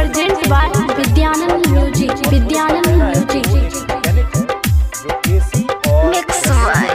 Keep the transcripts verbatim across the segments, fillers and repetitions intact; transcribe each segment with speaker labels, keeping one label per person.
Speaker 1: Present by Vidyanand music Vidyanand music
Speaker 2: mix by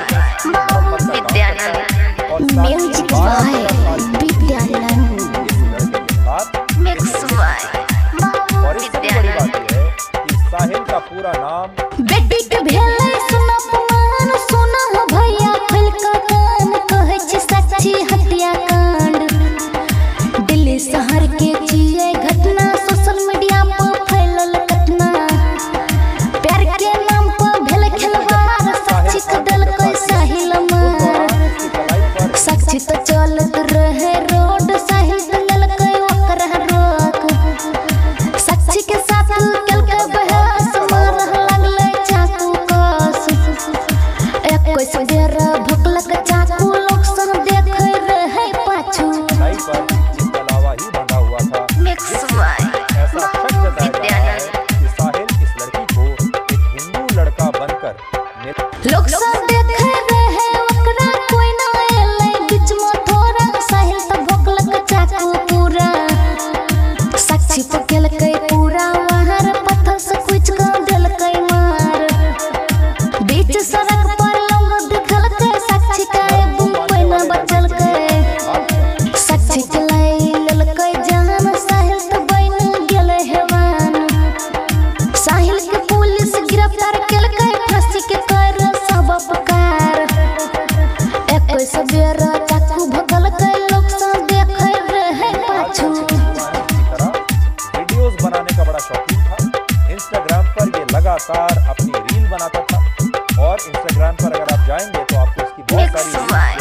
Speaker 2: Vidyanand
Speaker 1: music by Vidyanand
Speaker 2: mix by Vidyanand.
Speaker 3: Sahil का पूरा नाम
Speaker 1: बेटी के भेले सुना पुराण सुना भैया फल का कान कहे छी सच्ची हत्या कांड दिल्ली शहर के जिए घटना सोशल मीडिया पर फैलल घटना प्यार के नाम पर भेल खिलवाड़ सच्ची कदल कोई साहिल मार सच्ची तो चलत रहे रोड साहिल कलल कोई ओकर रोक सच्ची के साथ कल के बहस मार लगले चाकू कस एक कोई सवेरा भुकलक चाकू लोग सब देखे रहे पाछू
Speaker 3: सच्चाई पर इसके अलावा ही बंधा हुआ था।
Speaker 2: मिक्स बाय
Speaker 3: ऐसा शक जताया जा रहा है कि साहिल इस लड़की को एक हिंदू लड़का बनकर मिल
Speaker 1: लोग सब देखे रहे ओकरा कोई ना एले बीच में थोड़ा साहिल तो भुकलक चाकू पूरा सच्ची पकल के पूरा वहार पत्थर से कुछ का दिल के मार बीच सड़क पर लोग दिखल के सच्ची का बुम पे न बचल के सच्ची चलाई लल के जान साहिल तो बन गेल हेवान साहिल के पुलिस गिरफ्तार केल के फांसी के कर सब पुकार एक कोई सवेरा चाकू भगल के लोग सब देखे रहे पाछू
Speaker 3: वीडियोस बनाने का बड़ा शौकीन था। इंस्टाग्राम पर ये लगातार अपनी रील बनाता था और इंस्टाग्राम पर अगर आप जाएंगे तो आपको इसकी बहुत
Speaker 2: मिक्स बाय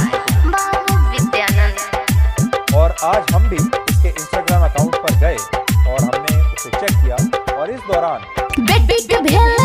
Speaker 2: विद्यानंद।
Speaker 3: और आज हम भी इसके इंस्टाग्राम अकाउंट पर गए और हमने उसे चेक किया और इस दौरान
Speaker 1: बेटी के भेल